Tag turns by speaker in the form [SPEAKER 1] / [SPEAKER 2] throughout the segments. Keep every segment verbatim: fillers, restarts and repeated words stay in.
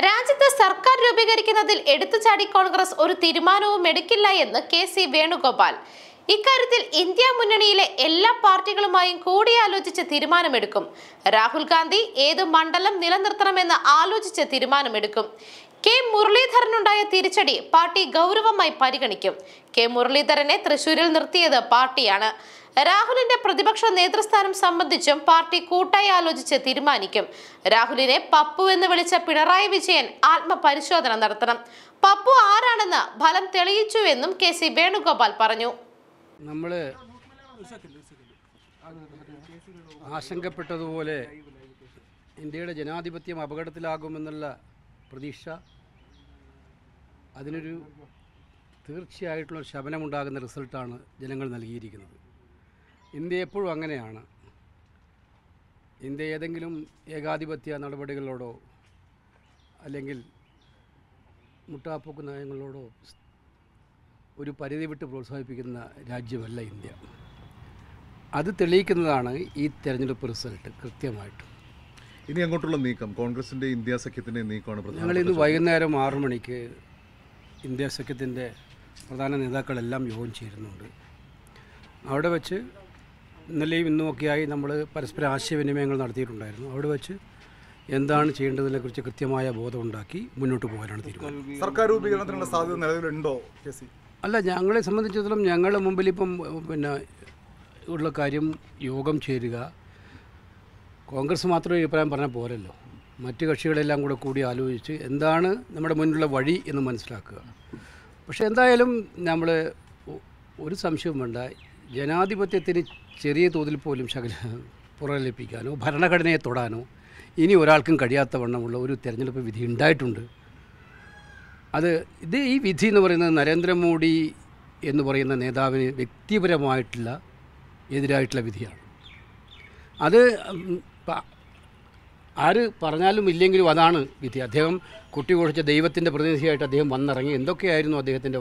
[SPEAKER 1] രാജ്യത്ത് സർക്കാർ രൂപീകരിക്കുന്നതിൽ എടുത്തുചാടി കോൺഗ്രസ് ഒരു തീരുമാനവും എടുക്കില്ല എന്ന് കെ സി വേണുഗോപാൽ. ഇക്കാര്യത്തിൽ ഇന്ത്യ മുന്നണിയിലെ എല്ലാ പാർട്ടികളുമായും കൂടിയാലോചിച്ച് തീരുമാനമെടുക്കും. രാഹുൽ ഗാന്ധി ഏത് മണ്ഡലം നിലനിർത്തണമെന്ന് ആലോചിച്ച് തീരുമാനമെടുക്കും. കെ മുരളീധരനുണ്ടായ തിരിച്ചടി പാർട്ടി ഗൗരവമായി പരിഗണിക്കും. കെ മുരളീധരനെ തൃശൂരിൽ നിർത്തിയത് പാർട്ടിയാണ്. രാഹുലിന്റെ പ്രതിപക്ഷ നേതൃസ്ഥാനം സംബന്ധിച്ചും പാർട്ടി കൂട്ടായി ആലോചിച്ച് തീരുമാനിക്കും. രാഹുലിനെ പപ്പു എന്ന് വിളിച്ച പിണറായി വിജയൻ ആത്മപരിശോധന നടത്തണം. പപ്പു ആരാണെന്ന് ഫലം തെളിയിച്ചുവെന്നും കെ സി വേണുഗോപാൽ പറഞ്ഞു.
[SPEAKER 2] നമ്മൾ ആശങ്കപ്പെട്ടതുപോലെ ഇന്ത്യയുടെ ജനാധിപത്യം അപകടത്തിലാകുമെന്നുള്ള പ്രതീക്ഷ, അതിനൊരു തീർച്ചയായിട്ടുള്ള ശമനമുണ്ടാകുന്ന റിസൾട്ടാണ് ജനങ്ങൾ നൽകിയിരിക്കുന്നത്. ഇന്ത്യ എപ്പോഴും അങ്ങനെയാണ്. ഇന്ത്യ ഏതെങ്കിലും ഏകാധിപത്യ നടപടികളോടോ അല്ലെങ്കിൽ മുട്ടാപ്പോക്ക് നയങ്ങളോടോ ഒരു പരിധി വിട്ട് പ്രോത്സാഹിപ്പിക്കുന്ന രാജ്യമല്ല ഇന്ത്യ. അത് തെളിയിക്കുന്നതാണ് ഈ തെരഞ്ഞെടുപ്പ് റിസൾട്ട് കൃത്യമായിട്ട്.
[SPEAKER 3] ഇനി അങ്ങോട്ടുള്ള നീക്കം, കോൺഗ്രസിൻ്റെ ഇന്ത്യ സഖ്യത്തിൻ്റെ നീക്കമാണ്.
[SPEAKER 2] ഞങ്ങൾ ഇന്ന് വൈകുന്നേരം ആറു മണിക്ക് ഇന്ത്യ സഖ്യത്തിൻ്റെ പ്രധാന നേതാക്കളെല്ലാം യോഗം ചേരുന്നുണ്ട്. അവിടെ വെച്ച് ഇന്നലെയും ഇന്നുമൊക്കെയായി നമ്മൾ പരസ്പര ആശയവിനിമയങ്ങൾ നടത്തിയിട്ടുണ്ടായിരുന്നു. അവിടെ വെച്ച് എന്താണ് ചെയ്യേണ്ടതിനെക്കുറിച്ച് കൃത്യമായ ബോധമുണ്ടാക്കി മുന്നോട്ട് പോകാനാണ് തീരുമാനം.
[SPEAKER 4] സർക്കാർ രൂപീകരണത്തിനുള്ള സാധ്യത നിലവിലുണ്ടോ?
[SPEAKER 2] അല്ല, ഞങ്ങളെ സംബന്ധിച്ചിടത്തോളം ഞങ്ങളുടെ മുമ്പിൽ ഇപ്പം പിന്നെ ഉള്ള കാര്യം യോഗം ചേരുക, കോൺഗ്രസ് മാത്രം അഭിപ്രായം പറഞ്ഞാൽ പോരല്ലോ. മറ്റ് കക്ഷികളെല്ലാം കൂടെ കൂടി ആലോചിച്ച് എന്താണ് നമ്മുടെ മുന്നിലുള്ള വഴി എന്ന് മനസ്സിലാക്കുക. പക്ഷേ എന്തായാലും നമ്മൾ ഒരു സംശയവും വേണ്ട, ജനാധിപത്യത്തിന് ചെറിയ തോതിൽ പോലും ശകല പുറലേൽപ്പിക്കാനോ ഭരണഘടനയെ തൊടാനോ ഇനി ഒരാൾക്കും കഴിയാത്ത വണ്ണമുള്ള ഒരു തെരഞ്ഞെടുപ്പ് വിധി ഉണ്ടായിട്ടുണ്ട്. അത് ഇത് ഈ വിധി എന്ന് പറയുന്നത് നരേന്ദ്രമോദി എന്ന് പറയുന്ന നേതാവിന് വ്യക്തിപരമായിട്ടുള്ള എതിരായിട്ടുള്ള വിധിയാണ്. അത് ആര് പറഞ്ഞാലും ഇല്ലെങ്കിലും അതാണ് വിധി. അദ്ദേഹം കുട്ടി കുഴിച്ച ദൈവത്തിൻ്റെ പ്രതിനിധിയായിട്ട് അദ്ദേഹം വന്നിറങ്ങി. എന്തൊക്കെയായിരുന്നു അദ്ദേഹത്തിൻ്റെ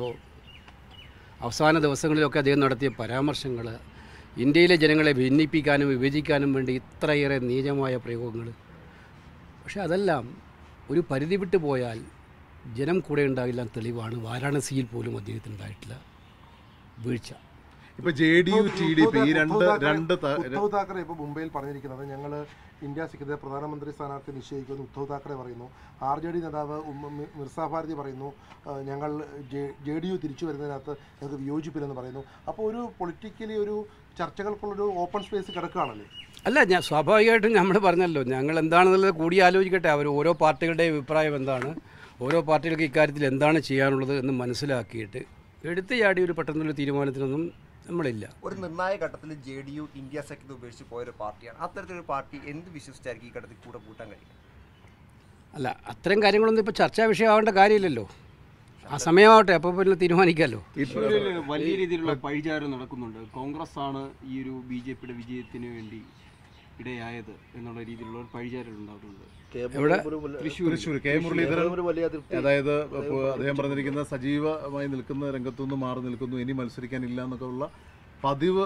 [SPEAKER 2] അവസാന ദിവസങ്ങളിലൊക്കെ അദ്ദേഹം നടത്തിയ പരാമർശങ്ങൾ, ഇന്ത്യയിലെ ജനങ്ങളെ ഭിന്നിപ്പിക്കാനും വിഭജിക്കാനും വേണ്ടി ഇത്രയേറെ നീചമായ പ്രയോഗങ്ങൾ. പക്ഷേ അതെല്ലാം ഒരു പരിധി വിട്ട് പോയാൽ ജനം കൂടെ ഉണ്ടാകില്ല തെളിവാണ് വാരാണസിയിൽ പോലും അദ്ദേഹത്തിനുണ്ടായിട്ടുള്ള വീഴ്ച.
[SPEAKER 3] ഇപ്പോൾ J D U T D P രണ്ട് രണ്ട്
[SPEAKER 4] ഉദ്ധവ് താക്കറെ ഇപ്പോൾ മുംബൈയിൽ പറഞ്ഞിരിക്കുന്നത് ഞങ്ങൾ ഇന്ത്യ സഖ്യത്തെ പ്രധാനമന്ത്രി സ്ഥാനാർത്ഥി നിശ്ചയിക്കുമെന്ന് ഉദ്ധവ് താക്കറെ പറയുന്നു. ആർ ജെ ഡി നേതാവ് മിർസാ ഭാരതി പറയുന്നു ഞങ്ങൾ ജെ ഡി യു തിരിച്ചു വരുന്നതിനകത്ത് ഞങ്ങൾക്ക് വിയോജിപ്പില്ലെന്ന് പറയുന്നു. അപ്പോൾ ഒരു പൊളിറ്റിക്കലി ഒരു ചർച്ചകൾക്കുള്ളൊരു ഓപ്പൺ സ്പേസ് കിടക്കുകയാണല്ലേ?
[SPEAKER 2] അല്ല, ഞാൻ സ്വാഭാവികമായിട്ടും നമ്മൾ പറഞ്ഞല്ലോ, ഞങ്ങൾ എന്താണെന്നുള്ളത് കൂടി ആലോചിക്കട്ടെ. അവർ ഓരോ പാർട്ടികളുടെയും അഭിപ്രായം എന്താണ്, ഓരോ പാർട്ടികൾക്ക് ഇക്കാര്യത്തിൽ എന്താണ് ചെയ്യാനുള്ളത് എന്ന് മനസ്സിലാക്കിയിട്ട് എടുത്ത് ചാടി ഒരു പെട്ടെന്നുള്ള തീരുമാനത്തിനൊന്നും നമ്മളില്ല.
[SPEAKER 5] ഒരു നിർണായക ഘട്ടത്തിൽ ജെ ഡി യു ഇന്ത്യ സഖ്യത്തെ ഉപേക്ഷിച്ച് പോയൊരു പാർട്ടിയാണ്. അത്തരത്തിലൊരു പാർട്ടി എന്ത് വിശ്വസിച്ചായിരിക്കും ഈ ഘട്ടത്തിൽ കൂടെ കൂട്ടാൻ കഴിയും?
[SPEAKER 2] അല്ല, അത്തരം കാര്യങ്ങളൊന്നും ഇപ്പോൾ ചർച്ചാ വിഷയമാവേണ്ട കാര്യമില്ലല്ലോ. ആ സമയമാവട്ടെ, അപ്പോൾ പിന്നെ തീരുമാനിക്കാമല്ലോ.
[SPEAKER 6] വലിയ രീതിയിലുള്ള പഴിചാരം നടക്കുന്നുണ്ട്. കോൺഗ്രസ് ആണ് ഈ ഒരു ബി ജെ പിയുടെ വിജയത്തിന് വേണ്ടി ഇടയായത് എന്നുള്ള രീതിയിലുള്ള ഒരു പഴിചാരം ഉണ്ടാകുന്നുണ്ട്.
[SPEAKER 2] എവിടെ?
[SPEAKER 3] തൃശ്ശൂർ കെ മുരളീധരൻ, അതായത് അദ്ദേഹം പറഞ്ഞിരിക്കുന്ന സജീവമായി നിൽക്കുന്ന രംഗത്തുനിന്ന് മാറി നിൽക്കുന്നു, ഇനി മത്സരിക്കാനില്ല എന്നൊക്കെ ഉള്ള പതിവ്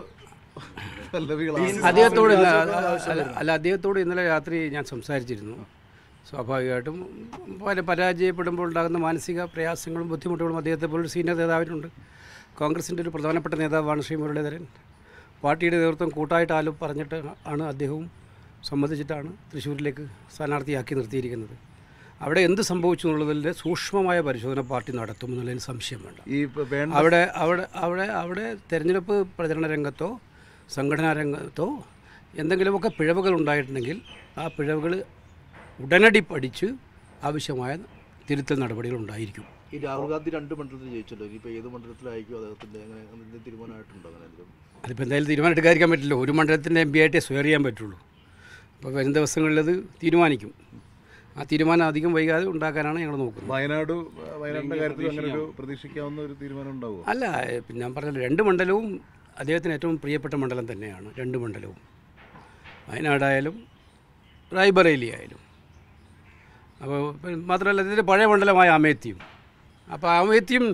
[SPEAKER 2] അദ്ദേഹത്തോട് അല്ല അദ്ദേഹത്തോട് ഇന്നലെ രാത്രി ഞാൻ സംസാരിച്ചിരുന്നു. സ്വാഭാവികമായിട്ടും പല പരാജയപ്പെടുമ്പോൾ ഉണ്ടാകുന്ന മാനസിക പ്രയാസങ്ങളും ബുദ്ധിമുട്ടുകളും അദ്ദേഹത്തെ പോലൊരു സീനിയർ നേതാവിനുണ്ട്. കോൺഗ്രസിൻ്റെ ഒരു പ്രധാനപ്പെട്ട നേതാവാണ് ശ്രീ മുരളീധരൻ. പാർട്ടിയുടെ നേതൃത്വം കൂട്ടായിട്ട് ആലും പറഞ്ഞിട്ട് ആണ് അദ്ദേഹവും സമ്മതിച്ചിട്ടാണ് തൃശ്ശൂരിലേക്ക് സ്ഥാനാർത്ഥിയാക്കി നിർത്തിയിരിക്കുന്നത്. അവിടെ എന്ത് സംഭവിച്ചു എന്നുള്ളതിൻ്റെ സൂക്ഷ്മമായ പരിശോധന പാർട്ടി നടത്തുമെന്നുള്ളതിന് സംശയം വേണ്ട.
[SPEAKER 3] ഈ
[SPEAKER 2] അവിടെ അവിടെ അവിടെ അവിടെ തെരഞ്ഞെടുപ്പ് പ്രചരണ രംഗത്തോ സംഘടനാ രംഗത്തോ എന്തെങ്കിലുമൊക്കെ പിഴവുകൾ ഉണ്ടായിട്ടുണ്ടെങ്കിൽ ആ പിഴവുകൾ ഉടനടി പഠിച്ച് ആവശ്യമായ തിരുത്തൽ നടപടികൾ ഉണ്ടായിരിക്കും.
[SPEAKER 7] ഈ രാഹുൽ ഗാന്ധി രണ്ട് മണ്ഡലത്തിൽ ജയിച്ചല്ലോ, ഇനിയിപ്പോൾ ഏത് മണ്ഡലത്തിലായിരിക്കും അദ്ദേഹത്തിൻ്റെ അങ്ങനെ തീരുമാനമായിട്ടുണ്ടോ? അങ്ങനെ
[SPEAKER 2] അതിപ്പോൾ എന്തായാലും തീരുമാനം എടുക്കാതിരിക്കാൻ പറ്റില്ല. ഒരു മണ്ഡലത്തിൻ്റെ എം പി ആയിട്ടേ സ്വയർ ചെയ്യാൻ പറ്റുള്ളൂ. അപ്പോൾ വരും ദിവസങ്ങളിലത് തീരുമാനിക്കും. ആ തീരുമാനം അധികം വൈകാതെ ഉണ്ടാക്കാനാണ് ഞങ്ങൾ നോക്കുന്നത്.
[SPEAKER 3] വയനാട് വയനാടിൻ്റെ കാര്യത്തിൽ അങ്ങനെ ഒരു പ്രതീക്ഷിക്കാവുന്ന ഒരു തീരുമാനം ഉണ്ടാവും?
[SPEAKER 2] അല്ല, ഞാൻ പറഞ്ഞല്ലോ, രണ്ട് മണ്ഡലവും അദ്ദേഹത്തിന് ഏറ്റവും പ്രിയപ്പെട്ട മണ്ഡലം തന്നെയാണ്. രണ്ട് മണ്ഡലവും, വയനാടായാലും റായ്ബറേലി ആയാലും. അപ്പോൾ മാത്രമല്ല ഇതിൻ്റെ പഴയ മണ്ഡലമായ അമേത്തിയും. അപ്പോൾ അമേത്തിയും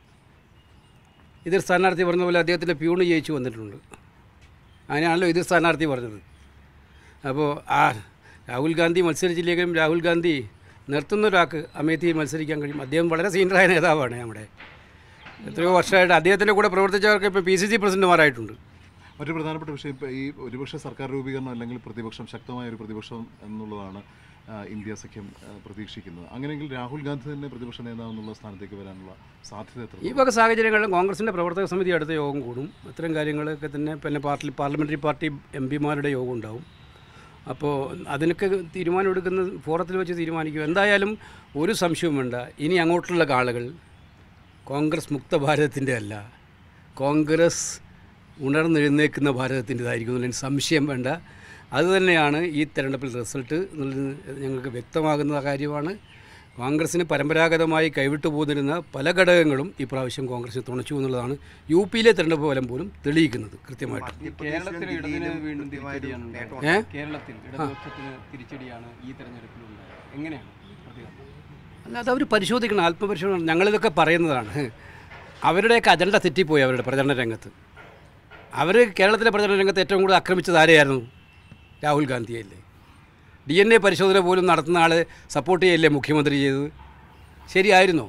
[SPEAKER 2] എതിർ സ്ഥാനാർത്ഥി പറഞ്ഞ പോലെ അദ്ദേഹത്തിൻ്റെ പ്യൂണ് ജയിച്ചു വന്നിട്ടുണ്ട്. അങ്ങനെയാണല്ലോ എതിർ സ്ഥാനാർത്ഥി പറഞ്ഞത്. അപ്പോൾ ആ രാഹുൽ ഗാന്ധി മത്സരിച്ചില്ലെങ്കിലും രാഹുൽ ഗാന്ധി നിർത്തുന്ന ഒരാൾക്ക് അമേത്തിയിൽ മത്സരിക്കാൻ കഴിയും. അദ്ദേഹം വളരെ സീനിയറായ നേതാവാണ് നമ്മുടെ. എത്രയോ വർഷമായിട്ട് അദ്ദേഹത്തിൻ്റെ കൂടെ പ്രവർത്തിച്ചവർക്ക് ഇപ്പോൾ പി സി സി പ്രസിഡന്റുമാരായിട്ടുണ്ട്.
[SPEAKER 3] മറ്റൊരു പ്രധാനപ്പെട്ട വിഷയം ഇപ്പോൾ ഈ ഒരുപക്ഷെ സർക്കാർ രൂപീകരണം അല്ലെങ്കിൽ പ്രതിപക്ഷം, ശക്തമായ ഒരു പ്രതിപക്ഷം എന്നുള്ളതാണ് ഇന്ത്യ സഖ്യം പ്രതീക്ഷിക്കുന്നത്. അങ്ങനെയെങ്കിൽ രാഹുൽ ഗാന്ധി തന്നെ പ്രതിപക്ഷ നേതാവ് എന്നുള്ള സ്ഥാനത്തേക്ക് വരാനുള്ള സാധ്യത എത്ര?
[SPEAKER 2] ഈ വക സാഹചര്യങ്ങളിൽ കോൺഗ്രസിൻ്റെ പ്രവർത്തക സമിതി അടുത്ത യോഗം കൂടും. ഇത്തരം കാര്യങ്ങളൊക്കെ തന്നെ പിന്നെ പാർട്ടി പാർലമെൻ്ററി പാർട്ടി എം പിമാരുടെ യോഗം ഉണ്ടാവും. അപ്പോൾ അതിനൊക്കെ തീരുമാനമെടുക്കുന്ന ഫോറത്തിൽ വെച്ച് തീരുമാനിക്കും. എന്തായാലും ഒരു സംശയവും വേണ്ട, ഇനി അങ്ങോട്ടുള്ള ആളുകൾ കോൺഗ്രസ് മുക്ത ഭാരതത്തിൻ്റെ അല്ല, കോൺഗ്രസ് ഉണർന്നെഴുന്നേൽക്കുന്ന ഭാരതത്തിൻ്റെതായിരിക്കും എന്നതിന് സംശയം വേണ്ട. അതുതന്നെയാണ് ഈ തെരഞ്ഞെടുപ്പിൽ റിസൾട്ട് എന്നുള്ളത് ഞങ്ങൾക്ക് വ്യക്തമാകുന്ന കാര്യമാണ്. കോൺഗ്രസ്സിന് പരമ്പരാഗതമായി കൈവിട്ടു പോന്നിരുന്ന പല ഘടകങ്ങളും ഇപ്രാവശ്യം കോൺഗ്രസിന് തുണച്ചു എന്നുള്ളതാണ് യു പിയിലെ തെരഞ്ഞെടുപ്പ് ഫലം പോലും തെളിയിക്കുന്നത് കൃത്യമായിട്ട്.
[SPEAKER 6] കേരളത്തിൽ ഇടതിന് വീണ്ടും തിരിച്ചടിയാണ് കേരളത്തിൽ ഇടതുപക്ഷത്തിന് തിരിച്ചടിയാണ് ഈ തെരഞ്ഞെടുപ്പിലുണ്ടായത്. എങ്ങനെയാണ് പ്രതികരണം?
[SPEAKER 2] അല്ല, അത് അവർ പരിശോധിക്കണം, ആത്മപരിശോധന. ഞങ്ങളിതൊക്കെ പറയുന്നതാണ്. അവരുടെയൊക്കെ അജണ്ട തെറ്റിപ്പോയി അവരുടെ പ്രചരണ രംഗത്ത്. അവർ കേരളത്തിലെ പ്രചരണ രംഗത്ത് ഏറ്റവും കൂടുതൽ ആക്രമിച്ചത് ആരെയായിരുന്നു? രാഹുൽ ഗാന്ധിയല്ലേ. ഡി എൻ എ പരിശോധന പോലും നടത്തുന്ന ആൾ സപ്പോർട്ട് ചെയ്യല്ലേ മുഖ്യമന്ത്രി ചെയ്തത്? ശരിയായിരുന്നോ?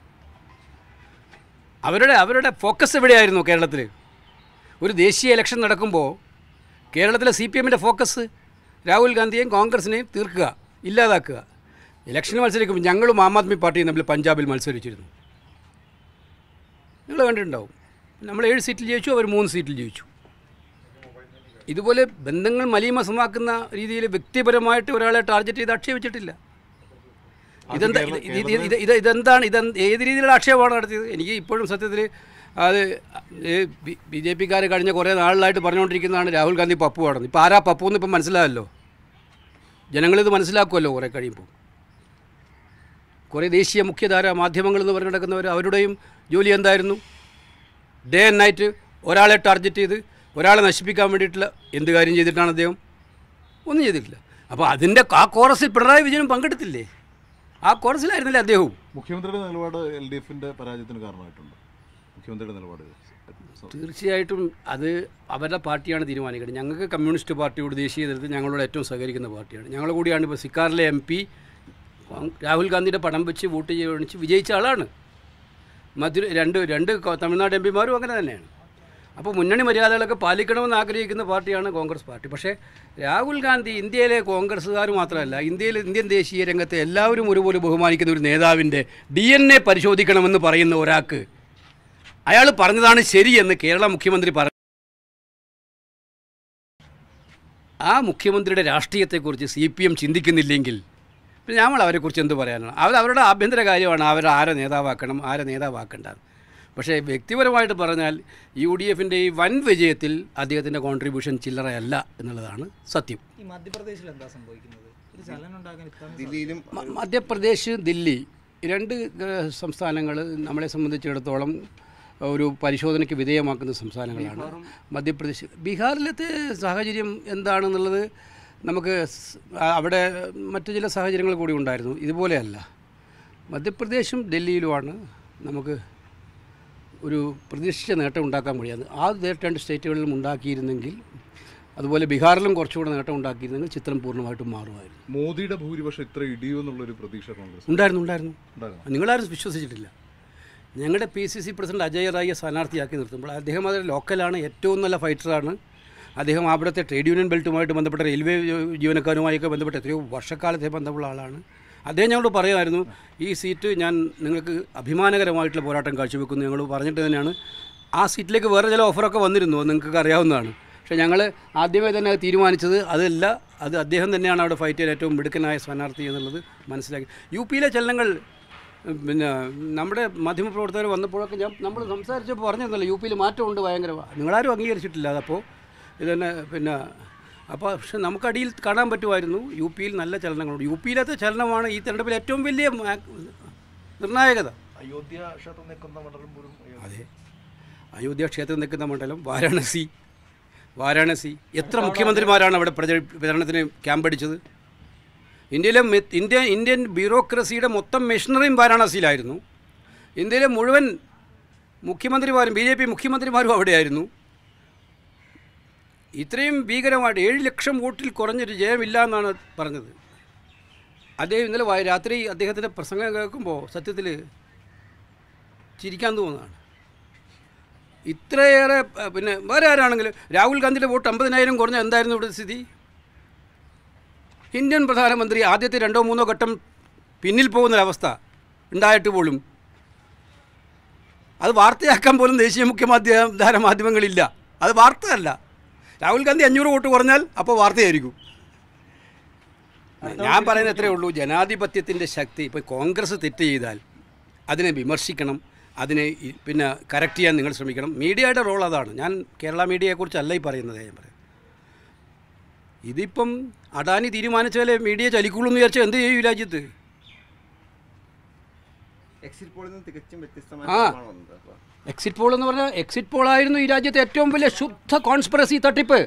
[SPEAKER 2] അവരുടെ അവരുടെ ഫോക്കസ് എവിടെയായിരുന്നു കേരളത്തിൽ? ഒരു ദേശീയ ഇലക്ഷൻ നടക്കുമ്പോൾ കേരളത്തിലെ സി പി എമ്മിൻ്റെ ഫോക്കസ് രാഹുൽ ഗാന്ധിയെയും കോൺഗ്രസിനെയും തീർക്കുക, ഇല്ലാതാക്കുക. ഇലക്ഷന് മത്സരിക്കുമ്പോൾ ഞങ്ങളും ആം ആദ്മി പാർട്ടിയും തമ്മിൽ പഞ്ചാബിൽ മത്സരിച്ചിരുന്നു. നിങ്ങൾ കണ്ടിട്ടുണ്ടാവും. നമ്മൾ ഏഴ് സീറ്റിൽ ജയിച്ചു, അവർ മൂന്ന് സീറ്റിൽ ജയിച്ചു. ഇതുപോലെ ബന്ധങ്ങൾ മലീമസമാക്കുന്ന രീതിയിൽ വ്യക്തിപരമായിട്ട് ഒരാളെ ടാർഗറ്റ് ചെയ്ത് ആക്ഷേപിച്ചിട്ടില്ല. ഇതെന്താ ഇത് ഇത് ഇത് ഇതെന്താണ് ഇത് ഏത് രീതിയിലുള്ള ആക്ഷേപമാണ് നടത്തിയത്? എനിക്ക് ഇപ്പോഴും സത്യത്തിൽ അത് ബി ജെ പിക്കാർ കഴിഞ്ഞ കുറേ നാളിലായിട്ട് പറഞ്ഞുകൊണ്ടിരിക്കുന്നതാണ് രാഹുൽ ഗാന്ധി പപ്പുവാണെന്ന്. ഇപ്പോൾ ആരാ പപ്പു എന്ന് ഇപ്പം മനസ്സിലായല്ലോ. ജനങ്ങളിത് മനസ്സിലാക്കുമല്ലോ കുറേ കഴിയുമ്പോൾ. കുറേ ദേശീയ മുഖ്യധാര മാധ്യമങ്ങളെന്ന് പറഞ്ഞു നടക്കുന്നവർ, അവരുടെയും ജോലി എന്തായിരുന്നു? ഡേ ആൻഡ് നൈറ്റ് ഒരാളെ ടാർഗറ്റ് ചെയ്ത് ഒരാളെ നശിപ്പിക്കാൻ വേണ്ടിയിട്ടുള്ള എന്ത് കാര്യം ചെയ്തിട്ടാണ് അദ്ദേഹം? ഒന്നും ചെയ്തിട്ടില്ല. അപ്പോൾ അതിൻ്റെ ആ കോറസിൽ പിണറായി വിജയനും പങ്കെടുത്തില്ലേ? ആ കോറസിലായിരുന്നില്ലേ അദ്ദേഹവും?
[SPEAKER 3] മുഖ്യമന്ത്രിയുടെ നിലപാട് എൽ ഡി എഫിൻ്റെ പരാജയത്തിന് കാരണമായിട്ടുണ്ട്. മുഖ്യമന്ത്രിയുടെ നിലപാട്
[SPEAKER 2] തീർച്ചയായിട്ടും അത് അവരുടെ പാർട്ടിയാണ് തീരുമാനിക്കുന്നത്. ഞങ്ങൾക്ക് കമ്മ്യൂണിസ്റ്റ് പാർട്ടിയോട് ദേശീയ തലത്തിൽ ഞങ്ങളോട് ഏറ്റവും സഹകരിക്കുന്ന പാർട്ടിയാണ്. ഞങ്ങൾ കൂടിയാണ് ഇപ്പോൾ സിക്കാറിലെ എം പി രാഹുൽ ഗാന്ധിയുടെ പടം വെച്ച് വോട്ട് ചെയ്ത് വിജയിച്ച ആളാണ്. മധ്യ രണ്ട് രണ്ട് തമിഴ്നാട് എം പിമാരും അങ്ങനെ തന്നെയാണ്. അപ്പോൾ മുന്നണി മര്യാദകളൊക്കെ പാലിക്കണമെന്ന് ആഗ്രഹിക്കുന്ന പാർട്ടിയാണ് കോൺഗ്രസ് പാർട്ടി. പക്ഷേ രാഹുൽ ഗാന്ധി ഇന്ത്യയിലെ കോൺഗ്രസ്സുകാർ മാത്രമല്ല, ഇന്ത്യയിൽ ഇന്ത്യൻ ദേശീയ രംഗത്തെ എല്ലാവരും ഒരുപോലെ ബഹുമാനിക്കുന്ന ഒരു നേതാവിൻ്റെ ഡി എൻ എ പരിശോധിക്കണമെന്ന് പറയുന്ന ഒരാൾക്ക് അയാൾ പറഞ്ഞതാണ് ശരിയെന്ന് കേരള മുഖ്യമന്ത്രി പറഞ്ഞു. ആ മുഖ്യമന്ത്രിയുടെ രാഷ്ട്രീയത്തെക്കുറിച്ച് സി പി എം ചിന്തിക്കുന്നില്ലെങ്കിൽ പിന്നെ നമ്മൾ അവരെക്കുറിച്ച് എന്ത് പറയാനാണ്? അവർ അവരുടെ ആഭ്യന്തര കാര്യമാണ്, അവർ ആരെ നേതാവാക്കണം ആരെ നേതാവാക്കേണ്ടത്. പക്ഷേ വ്യക്തിപരമായിട്ട് പറഞ്ഞാൽ യു ഡി എഫിൻ്റെ ഈ വൻ വിജയത്തിൽ അദ്ദേഹത്തിൻ്റെ കോൺട്രിബ്യൂഷൻ ചില്ലറയല്ല എന്നുള്ളതാണ് സത്യം.
[SPEAKER 8] ഈ മധ്യപ്രദേശിൽ എന്താ സംഭവിക്കുന്നത്? ഒരു ചലനം ഉണ്ടാക്കാൻ
[SPEAKER 5] ദില്ലിയിലും
[SPEAKER 2] മധ്യപ്രദേശ്, ദില്ലി രണ്ട് സംസ്ഥാനങ്ങൾ നമ്മളെ സംബന്ധിച്ചിടത്തോളം ഒരു പരിശോധനയ്ക്ക് വിധേയമാക്കുന്ന സംസ്ഥാനങ്ങളാണ്. മധ്യപ്രദേശ്, ബീഹാറിലത്തെ സാഹചര്യം എന്താണെന്നുള്ളത് നമുക്ക് അവിടെ മറ്റു ചില സാഹചര്യങ്ങൾ കൂടി ഉണ്ടായിരുന്നു. ഇതുപോലെയല്ല. മധ്യപ്രദേശും ഡൽഹിയിലുമാണ് നമുക്ക് ഒരു പ്രതീക്ഷിച്ച നേട്ടം ഉണ്ടാക്കാൻ കഴിയാതെ. ആ രണ്ട് സ്റ്റേറ്റുകളിലും ഉണ്ടാക്കിയിരുന്നെങ്കിൽ, അതുപോലെ ബീഹാറിലും കുറച്ചുകൂടെ നേട്ടം ഉണ്ടാക്കിയിരുന്നെങ്കിൽ ചിത്രം പൂർണ്ണമായിട്ടും മാറുമായിരുന്നു.
[SPEAKER 3] മോദിയുടെ ഭൂരിപക്ഷം ഇത്ര ഇടിയുമെന്നുള്ളൊരു പ്രതീക്ഷ കോൺഗ്രസ്
[SPEAKER 2] ഉണ്ടായിരുന്നു ഉണ്ടായിരുന്നു നിങ്ങളാരും വിശ്വസിച്ചിട്ടില്ല. ഞങ്ങളുടെ P C C president Ajay റായിയെ സ്ഥാനാർത്ഥിയാക്കി നിർത്തുമ്പോൾ അദ്ദേഹം അത് ലോക്കലാണ്, ഏറ്റവും നല്ല ഫൈറ്ററാണ്. അദ്ദേഹം അവിടുത്തെ ട്രേഡ് യൂണിയൻ ബെൽറ്റുമായിട്ട് ബന്ധപ്പെട്ട റെയിൽവേ ജീവനക്കാരുമായൊക്കെ ബന്ധപ്പെട്ട് എത്രയോ വർഷക്കാലത്തെ ബന്ധമുള്ള ആളാണ്. അദ്ദേഹം ഞങ്ങളോട് പറയുമായിരുന്നു, ഈ സീറ്റ് ഞാൻ നിങ്ങൾക്ക് അഭിമാനകരമായിട്ടുള്ള പോരാട്ടം കാഴ്ചവെക്കുന്നു ഞങ്ങൾ പറഞ്ഞിട്ട് തന്നെയാണ്. ആ സീറ്റിലേക്ക് വേറെ ചില ഓഫറൊക്കെ വന്നിരുന്നു, നിങ്ങൾക്കൊക്കെ അറിയാവുന്നതാണ്. പക്ഷേ ഞങ്ങൾ ആദ്യമേ തന്നെ തീരുമാനിച്ചത് അതല്ല, അത് അദ്ദേഹം തന്നെയാണ് അവിടെ ഫൈറ്റ് ചെയ്യാൻ ഏറ്റവും മിടുക്കനായ സ്ഥാനാർത്ഥി എന്നുള്ളത് മനസ്സിലാക്കി. യു പിയിലെ ചലനങ്ങൾ പിന്നെ നമ്മുടെ മാധ്യമപ്രവർത്തകർ വന്നപ്പോഴൊക്കെ ഞാൻ നമ്മൾ സംസാരിച്ചപ്പോൾ പറഞ്ഞിരുന്നല്ലോ, യു പിയിൽ മാറ്റമുണ്ട് ഭയങ്കരമാണ്. നിങ്ങളാരും അംഗീകരിച്ചിട്ടില്ല. അതപ്പോൾ ഇതന്നെ പിന്നെ അപ്പോൾ പക്ഷെ നമുക്കടിയിൽ കാണാൻ പറ്റുമായിരുന്നു യു പിയിൽ നല്ല ചലനങ്ങളുണ്ട്. യു പിയിലത്തെ ചലനമാണ് ഈ തെരഞ്ഞെടുപ്പിൽ ഏറ്റവും വലിയ നിർണായകത.
[SPEAKER 7] അയോധ്യ ക്ഷേത്രം നിൽക്കുന്ന മണ്ഡലം പോലും.
[SPEAKER 2] അതെ, അയോധ്യ ക്ഷേത്രം നിൽക്കുന്ന മണ്ഡലം, വാരാണസി വാരാണസി എത്ര മുഖ്യമന്ത്രിമാരാണ് അവിടെ പ്രചരണത്തിന് ക്യാമ്പടിച്ചത്? ഇന്ത്യയിലെ ഇന്ത്യ ഇന്ത്യൻ ബ്യൂറോക്രസിയുടെ മൊത്തം മെഷീനറിയും വാരാണസിയിലായിരുന്നു. ഇന്ത്യയിലെ മുഴുവൻ മുഖ്യമന്ത്രിമാരും ബി ജെ പി മുഖ്യമന്ത്രിമാരും അവിടെയായിരുന്നു. ഇത്രയും ഭീകരമായിട്ട് ഏഴ് ലക്ഷം വോട്ടിൽ കുറഞ്ഞൊരു ജയമില്ല എന്നാണ് പറഞ്ഞത്. അദ്ദേഹം ഇന്നലെ വാ- രാത്രി അദ്ദേഹത്തിൻ്റെ പ്രസംഗം കേൾക്കുമ്പോൾ സത്യത്തിൽ ചിരിക്കാൻ തോന്നുന്നതാണ്. ഇത്രയേറെ പ- പിന്നെ വേറെ ആരാണെങ്കിലും രാഹുൽ ഗാന്ധിയുടെ വോട്ട് അമ്പതിനായിരം കുറഞ്ഞ എന്തായിരുന്നു ഇവിടെ സ്ഥിതി? ഇന്ത്യൻ പ്രധാനമന്ത്രി ആദ്യത്തെ രണ്ടോ മൂന്നോ ഘട്ടം പിന്നിൽ പോകുന്നൊരവസ്ഥ ഉണ്ടായിട്ട് പോലും അത് വാർത്തയാക്കാൻ പോലും ദേശീയ മുഖ്യമാധ്യമ മാധ്യമങ്ങളില്ല. അത് വാർത്തയല്ല. രാഹുൽ ഗാന്ധി അഞ്ഞൂറ് വോട്ട് കുറഞ്ഞാൽ അപ്പോൾ വാർത്തയായിരിക്കും. ഞാൻ പറയുന്നത് എത്രയേ ഉള്ളൂ, ജനാധിപത്യത്തിൻ്റെ ശക്തി. ഇപ്പോൾ കോൺഗ്രസ് തെറ്റ് ചെയ്താൽ അതിനെ വിമർശിക്കണം, അതിനെ ഈ പിന്നെ കറക്റ്റ് ചെയ്യാൻ നിങ്ങൾ ശ്രമിക്കണം. മീഡിയയുടെ റോൾ അതാണ്. ഞാൻ കേരള മീഡിയയെക്കുറിച്ചല്ല ഈ പറയുന്നത്. ഞാൻ പറയാം, ഇതിപ്പം അദാനി തീരുമാനിച്ചാലേ മീഡിയ ചലിക്കുള്ളൂ എന്ന് വിചാരിച്ചാൽ എന്ത് ചെയ്യും ഈ രാജ്യത്ത്?
[SPEAKER 5] എക്സിറ്റ് പോളിൽ നിന്ന് തികച്ചും വ്യത്യസ്തമായ
[SPEAKER 2] ആ
[SPEAKER 5] ഫലമാണ് വന്നത്. അപ്പോൾ
[SPEAKER 2] എക്സിറ്റ് പോൾ എന്ന് പറഞ്ഞാൽ എക്സിറ്റ് പോളായിരുന്നു ഈ രാജ്യത്തെ ഏറ്റവും വലിയ ശുദ്ധ കോൺസ്പിറസി തട്ടിപ്പ്.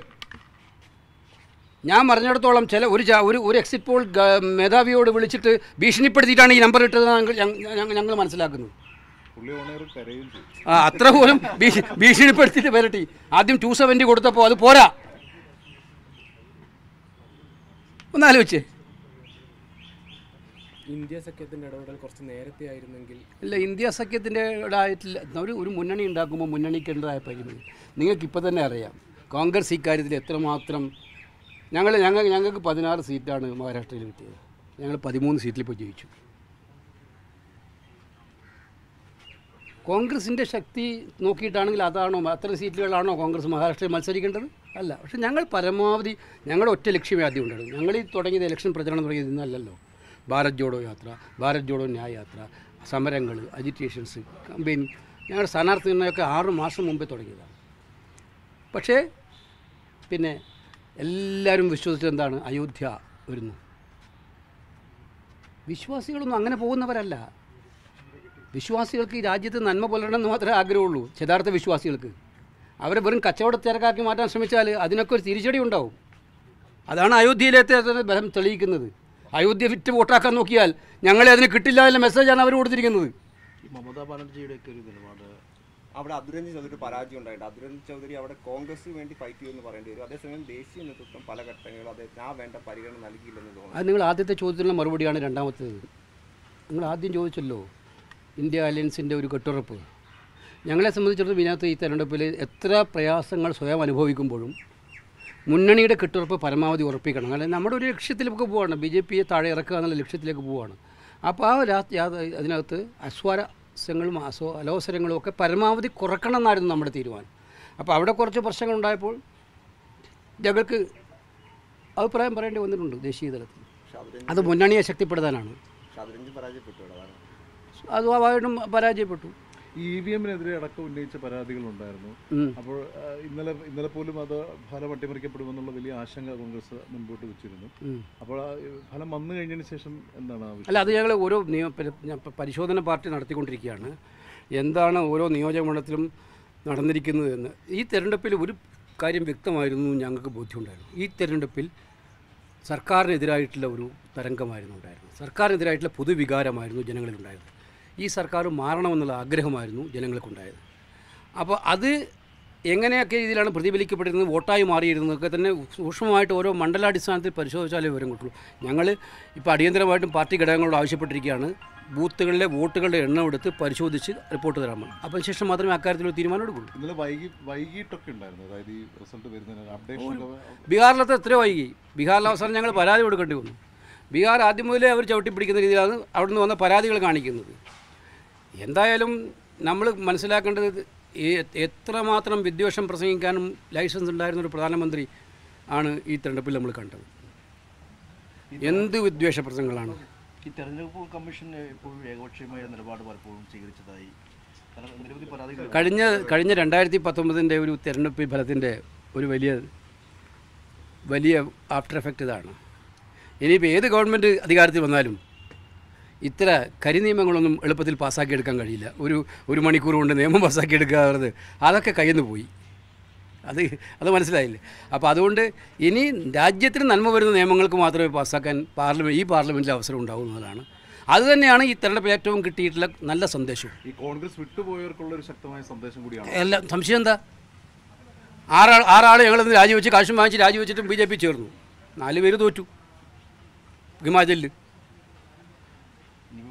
[SPEAKER 2] ഞാൻ പറഞ്ഞിടത്തോളം ചില ഒരു ജാ- ഒരു ഒരു എക്സിറ്റ് പോൾ ഗ- മേധാവിയോട് വിളിച്ചിട്ട് ഭീഷണിപ്പെടുത്തിയിട്ടാണ് ഈ നമ്പർ ഇട്ടത് ഞങ്ങൾ മനസ്സിലാക്കുന്നത്.
[SPEAKER 3] പുള്ളി ഓണേർ കരയും ചെയ്തു.
[SPEAKER 2] ആ അത്ര പോലും ഭീഷ ഭീഷണിപ്പെടുത്തിയിട്ട് വരട്ടി. ആദ്യം ടു സെവൻറ്റി കൊടുത്തപ്പോൾ അത് പോരാ. ഒന്നാലോചിച്ചേ.
[SPEAKER 9] ഇന്ത്യ സഖ്യത്തിൻ്റെ ഇടപെടൽ കുറച്ച് നേരത്തെ ആയിരുന്നെങ്കിൽ.
[SPEAKER 2] ഇല്ല, ഇന്ത്യ സഖ്യത്തിൻ്റെ ഇടായിട്ടില്ല. ഒരു ഒരു മുന്നണി ഉണ്ടാക്കുമ്പോൾ മുന്നണിക്കേണ്ടതായ പരിമിതി നിങ്ങൾക്കിപ്പോൾ തന്നെ അറിയാം. കോൺഗ്രസ് ഇക്കാര്യത്തിൽ എത്രമാത്രം ഞങ്ങൾ ഞങ്ങൾ ഞങ്ങൾക്ക് പതിനാറ് സീറ്റാണ് മഹാരാഷ്ട്രയിൽ കിട്ടിയത്. ഞങ്ങൾ പതിമൂന്ന് സീറ്റിൽ ഇപ്പോൾ ജയിച്ചു. കോൺഗ്രസിൻ്റെ ശക്തി നോക്കിയിട്ടാണെങ്കിൽ അതാണോ അത്ര സീറ്റുകളാണോ കോൺഗ്രസ് മഹാരാഷ്ട്രയിൽ മത്സരിക്കേണ്ടത്? അല്ല. പക്ഷേ ഞങ്ങൾ പരമാവധി ഞങ്ങളുടെ ഒറ്റ ലക്ഷ്യമേ ആദ്യം ഉണ്ടായിരുന്നു. ഞങ്ങൾ ഈ തുടങ്ങിയത് ഇലക്ഷൻ പ്രചരണം തുടങ്ങിയത് ഇന്നല്ലല്ലോ. ഭാരത് ജോഡോ യാത്ര, ഭാരത് ജോഡോ ന്യായ യാത്ര, സമരങ്ങൾ, അജിറ്റേഷൻസ്, കമ്പയിൻ, ഞങ്ങളുടെ സ്ഥാനാർത്ഥി നിർണ്ണയമൊക്കെ ആറ് മാസം മുമ്പേ തുടങ്ങിയതാണ്. പക്ഷേ പിന്നെ എല്ലാവരും വിശ്വസിച്ചത് എന്താണ്? അയോധ്യ വരുന്നു. വിശ്വാസികളൊന്നും അങ്ങനെ പോകുന്നവരല്ല. വിശ്വാസികൾക്ക് ഈ രാജ്യത്ത് നന്മ പുലരണമെന്ന് മാത്രമേ ആഗ്രഹമുള്ളൂ. യഥാർത്ഥ വിശ്വാസികൾക്ക് അവരെ വെറും കച്ചവടത്തിരക്കാക്കി മാറ്റാൻ ശ്രമിച്ചാൽ അതിനൊക്കെ ഒരു തിരിച്ചടി ഉണ്ടാവും. അതാണ് അയോധ്യയിലത്തെ ബലം തെളിയിക്കുന്നത്. അയോധ്യ വിറ്റ് വോട്ടാക്കാൻ നോക്കിയാൽ ഞങ്ങളെ അതിന് കിട്ടില്ല എന്ന മെസ്സേജാണ് അവർ കൊടുത്തിരിക്കുന്നത്.
[SPEAKER 7] ഈ മമതാ ബാനർജിയുടെ ഒക്കെ ഒരു നിലപാട്
[SPEAKER 5] അവിടെ അധുരഞ്ജൻ ചൗധരി പരാജയം ഉണ്ടായിട്ടുണ്ട്. അധുരഞ്ജൻ ചൗധരി അവിടെ കോൺഗ്രസിന് വേണ്ടി ഫൈറ്റ് ചെയ്യുമെന്ന് പറയേണ്ടി വരും. അതേസമയം ദേശീയ നേതൃത്വം പല ഘട്ടങ്ങളിലും അദ്ദേഹത്തിന് ആ വേണ്ട പരിഗണന നൽകിയില്ലെന്ന് തോന്നുന്നു.
[SPEAKER 2] അത് നിങ്ങൾ ആദ്യത്തെ ചോദ്യത്തിനുള്ള മറുപടിയാണ് രണ്ടാമത്തേത്. നിങ്ങൾ ആദ്യം ചോദിച്ചല്ലോ ഇന്ത്യ അലയൻസിൻ്റെ ഒരു കെട്ടുറപ്പ്. ഞങ്ങളെ സംബന്ധിച്ചിടത്തോളം ഇതിനകത്ത് ഈ തെരഞ്ഞെടുപ്പിൽ എത്ര പ്രയാസങ്ങൾ സ്വയം അനുഭവിക്കുമ്പോഴും മുന്നണിയുടെ കെട്ടുറപ്പ് പരമാവധി ഉറപ്പിക്കണം. കാരണം നമ്മുടെ ഒരു ലക്ഷ്യത്തിലേക്ക് പോവുകയാണ്, ബി ജെ പിയെ താഴെ ഇറക്കുക എന്നുള്ള ലക്ഷ്യത്തിലേക്ക് പോവുകയാണ്. അപ്പോൾ ആ രാ അതിനകത്ത് അസ്വാരസ്യങ്ങളും അസോ അലോസരങ്ങളും ഒക്കെ പരമാവധി കുറക്കണം എന്നായിരുന്നു നമ്മുടെ തീരുമാനം. അപ്പോൾ അവിടെ കുറച്ച് പ്രശ്നങ്ങളുണ്ടായപ്പോൾ ഞങ്ങൾക്ക് അഭിപ്രായം പറയേണ്ടി വന്നിട്ടുണ്ട് ദേശീയ തലത്തിൽ. അത് മുന്നണിയെ ശക്തിപ്പെടുത്താനാണ്.
[SPEAKER 5] അധുരഞ്ജൻ പരാജയപ്പെട്ടു. അതാണ്
[SPEAKER 2] അത് സ്വാഭാവികമായിട്ടും പരാജയപ്പെട്ടു.
[SPEAKER 3] ഇ വി എമ്മിനെതിരെ അടക്കം ഉന്നയിച്ച പരാതികളുണ്ടായിരുന്നു. അപ്പോൾ ഇന്നലെ ഇന്നലെ പോലും അത് ഫലം അട്ടിമറിക്കപ്പെടുമെന്നുള്ള വലിയ ആശങ്ക കോൺഗ്രസ് മുൻപോട്ട് വെച്ചിരുന്നു. അപ്പോൾ ഫലം വന്നു കഴിഞ്ഞതിന് ശേഷം എന്താണ് ആവശ്യം?
[SPEAKER 2] അല്ല, അത് ഞങ്ങൾ ഓരോ നിയോ പരിശോധന പാർട്ടി നടത്തിക്കൊണ്ടിരിക്കുകയാണ്. എന്താണ് ഓരോ നിയോജകമണ്ഡലത്തിലും നടന്നിരിക്കുന്നത് എന്ന്. ഈ തെരഞ്ഞെടുപ്പിൽ ഒരു കാര്യം വ്യക്തമായിരുന്നു, ഞങ്ങൾക്ക് ബോധ്യമുണ്ടായിരുന്നു. ഈ തെരഞ്ഞെടുപ്പിൽ സർക്കാരിനെതിരായിട്ടുള്ള ഒരു തരംഗമായിരുന്നു ഉണ്ടായിരുന്നത്. സർക്കാരിനെതിരായിട്ടുള്ള പൊതുവികാരമായിരുന്നു ജനങ്ങളിലുണ്ടായിരുന്നത്. ഈ സർക്കാർ മാറണമെന്നുള്ള ആഗ്രഹമായിരുന്നു ജനങ്ങൾക്കുണ്ടായത്. അപ്പോൾ അത് എങ്ങനെയൊക്കെ രീതിയിലാണ് പ്രതിഫലിക്കപ്പെടുന്നത്, വോട്ടായി മാറിയിരുന്നതൊക്കെ തന്നെ സൂക്ഷ്മമായിട്ട് ഓരോ മണ്ഡലാടിസ്ഥാനത്തിൽ പരിശോധിച്ചാലേ വിവരം കിട്ടുള്ളൂ. ഞങ്ങൾ ഇപ്പോൾ അടിയന്തരമായിട്ടും പാർട്ടി ഘടകങ്ങളോട് ആവശ്യപ്പെട്ടിരിക്കുകയാണ് ബൂത്തുകളിലെ വോട്ടുകളുടെ എണ്ണം എടുത്ത് പരിശോധിച്ച് റിപ്പോർട്ട് തരാമെന്ന്. അപ്പം ശേഷം മാത്രമേ അക്കാര്യത്തിൽ തീരുമാനം എടുക്കുള്ളൂ.
[SPEAKER 3] ഇന്നലെ വൈകി വൈകിട്ടൊക്കെ ഉണ്ടായിരുന്നു, അതായത് ഈ റിസൾട്ട് വരുന്നതിന് അപ്ഡേഷൻ.
[SPEAKER 2] ബീഹാറിലത്തെ എത്രയോ വൈകി. ബീഹാറിലെ അവസാനം ഞങ്ങൾ പരാതി കൊടുക്കേണ്ടി വന്നു. ബീഹാർ ആദ്യം മുതലേ അവർ ചവിട്ടിപ്പിടിക്കുന്ന രീതിയിലാണ് അവിടെ നിന്ന് വന്ന പരാതികൾ കാണിക്കുന്നത്. എന്തായാലും നമ്മൾ മനസ്സിലാക്കേണ്ടത് എത്രമാത്രം വിദ്വേഷം പ്രസംഗിക്കാനും ലൈസൻസ് ഉണ്ടായിരുന്ന ഒരു പ്രധാനമന്ത്രി ആണ് ഈ തെരഞ്ഞെടുപ്പിൽ നമ്മൾ കണ്ടത്. എന്ത് വിദ്വേഷ പ്രസംഗങ്ങളാണ്.
[SPEAKER 7] ഈ തെരഞ്ഞെടുപ്പ് കമ്മീഷൻ എപ്പോഴും ഏകപക്ഷീയമായ നിലപാട് പലപ്പോഴും സ്വീകരിച്ചതായി നിരവധി പരാതികൾ
[SPEAKER 2] കഴിഞ്ഞ കഴിഞ്ഞ രണ്ടായിരത്തി പത്തൊമ്പതിൻ്റെ ഒരു തെരഞ്ഞെടുപ്പ് ഫലത്തിൻ്റെ ഒരു വലിയ വലിയ ആഫ്റ്റർ എഫക്റ്റ് ഇതാണ്. ഇനിയിപ്പോൾ ഏത് ഗവൺമെൻറ് അധികാരത്തിൽ വന്നാലും ഇത്ര കരിനിയമങ്ങളൊന്നും എളുപ്പത്തിൽ പാസ്സാക്കിയെടുക്കാൻ കഴിയില്ല. ഒരു ഒരു മണിക്കൂർ കൊണ്ട് നിയമം പാസ്സാക്കിയെടുക്കാറുള്ളത് അതൊക്കെ കയ്യിൽ നിന്ന് പോയി. അത് അത് മനസ്സിലായില്ലേ? അപ്പോൾ അതുകൊണ്ട് ഇനി രാജ്യത്തിന് നന്മ വരുന്ന നിയമങ്ങൾക്ക് മാത്രമേ പാസ്സാക്കാൻ പാർലമെൻറ്റ് ഈ പാർലമെൻറ്റിൽ അവസരം ഉണ്ടാകുന്നതാണ്. അതുതന്നെയാണ് ഈ തെരഞ്ഞെടുപ്പിൽ ഏറ്റവും കിട്ടിയിട്ടുള്ള നല്ല സന്ദേശം.
[SPEAKER 3] ഈ കോൺഗ്രസ് വിട്ടുപോയവർക്കുള്ളൊരു ശക്തമായ സന്ദേശം കൂടിയാണ്.
[SPEAKER 2] എല്ലാം സംശയം എന്താ? ആറാൾ ആറാൾ ഞങ്ങളിന്ന് രാജിവെച്ച് കാശും വാങ്ങിച്ച് രാജിവെച്ചിട്ടും ബി ജെ പി ചേർന്നു. നാല് പേര് തോറ്റു ഹിമാചലിൽ.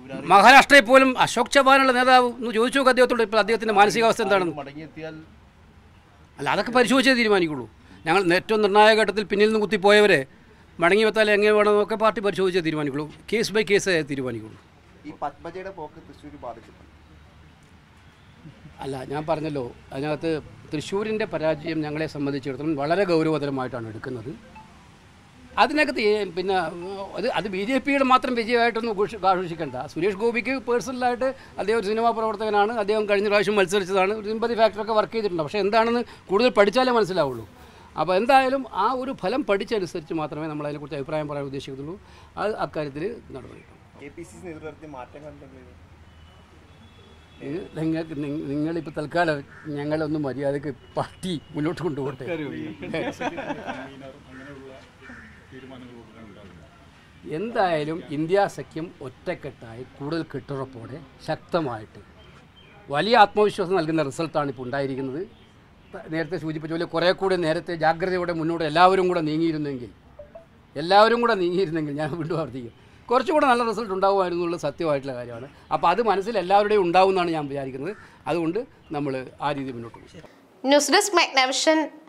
[SPEAKER 2] മഹാരാഷ്ട്രയിൽ പോലും അശോക് ചവാനുള്ള നേതാവ് ഒന്ന് ചോദിച്ചു നോക്കുക അദ്ദേഹത്തോട് ഇപ്പോൾ അദ്ദേഹത്തിൻ്റെ മാനസികാവസ്ഥ എന്താണെന്ന്.
[SPEAKER 7] മടങ്ങിയെത്തിയാൽ
[SPEAKER 2] അല്ല, അതൊക്കെ പരിശോധിച്ചേ തീരുമാനിക്കുള്ളൂ. ഞങ്ങൾ ഏറ്റവും നിർണായക ഘട്ടത്തിൽ പിന്നിൽ നിന്ന് കുത്തിപ്പോയവരെ മടങ്ങി വെത്താൽ എങ്ങനെ വേണമെന്നൊക്കെ പാർട്ടി പരിശോധിച്ചേ തീരുമാനിക്കുള്ളൂ. കേസ് ബൈ കേസ് തീരുമാനിക്കുള്ളൂ.
[SPEAKER 5] ഈ പത്മജയുടെ പോക്ക് തൃശ്ശൂർ ബാധിച്ചിട്ടുണ്ട്.
[SPEAKER 2] അല്ല, ഞാൻ പറഞ്ഞല്ലോ, അതിനകത്ത് തൃശ്ശൂരിൻ്റെ പരാജയം ഞങ്ങളെ സംബന്ധിച്ചിടത്തോളം വളരെ ഗൗരവതരമായിട്ടാണ് എടുക്കുന്നത്. അതിനകത്ത് പിന്നെ അത് അത് ബി ജെ പിയുടെ മാത്രം വിജയമായിട്ടൊന്നും ആഘോഷിക്കേണ്ട. സുരേഷ് ഗോപിക്ക് പേഴ്സണലായിട്ട് അദ്ദേഹം ഒരു സിനിമാ പ്രവർത്തകനാണ്. അദ്ദേഹം കഴിഞ്ഞ പ്രാവശ്യം മത്സരിച്ചതാണ്. ഒരു സിമ്പതി ഫാക്ടറൊക്കെ വർക്ക് ചെയ്തിട്ടുണ്ട്. പക്ഷേ എന്താണെന്ന് കൂടുതൽ പഠിച്ചാലേ മനസ്സിലാവുള്ളൂ. അപ്പോൾ എന്തായാലും ആ ഒരു ഫലം പഠിച്ചനുസരിച്ച് മാത്രമേ നമ്മൾ അതിനെക്കുറിച്ച് അഭിപ്രായം പറയാൻ ഉദ്ദേശിക്കുന്നുള്ളൂ. അത് അക്കാര്യത്തിൽ നടപടി.
[SPEAKER 5] കെ പി സി സി നേതൃത്വത്തിൽ മാറ്റങ്ങൾ
[SPEAKER 2] ഇത് നിങ്ങൾക്ക് നിങ്ങളിപ്പോൾ തൽക്കാലം ഞങ്ങളൊന്നും മര്യാദയ്ക്ക് പാർട്ടി മുന്നോട്ട് കൊണ്ടുപോകട്ടെ. എന്തായാലും ഇന്ത്യ സഖ്യം ഒറ്റക്കെട്ടായി കൂടുതൽ കെട്ടുറപ്പോടെ ശക്തമായിട്ട് വലിയ ആത്മവിശ്വാസം നൽകുന്ന റിസൾട്ടാണ് ഇപ്പോൾ ഉണ്ടായിരിക്കുന്നത്. നേരത്തെ സൂചിപ്പിച്ച പോലെ കുറേ കൂടി നേരത്തെ ജാഗ്രതയോടെ മുന്നോട്ട് എല്ലാവരും കൂടെ നീങ്ങിയിരുന്നെങ്കിൽ എല്ലാവരും കൂടെ നീങ്ങിയിരുന്നെങ്കിൽ ഞാൻ വീണ്ടും ആവർത്തിക്കും, കുറച്ചുകൂടെ നല്ല റിസൾട്ട് ഉണ്ടാകുമായിരുന്നു എന്നുള്ളത് സത്യമായിട്ടുള്ള കാര്യമാണ്. അപ്പോൾ അത് മനസ്സിൽ എല്ലാവരുടെയും ഉണ്ടാവും എന്നാണ് ഞാൻ വിചാരിക്കുന്നത്. അതുകൊണ്ട് നമ്മൾ ആ രീതിയിൽ മുന്നോട്ട് പോകും.
[SPEAKER 1] News desk Magnavision.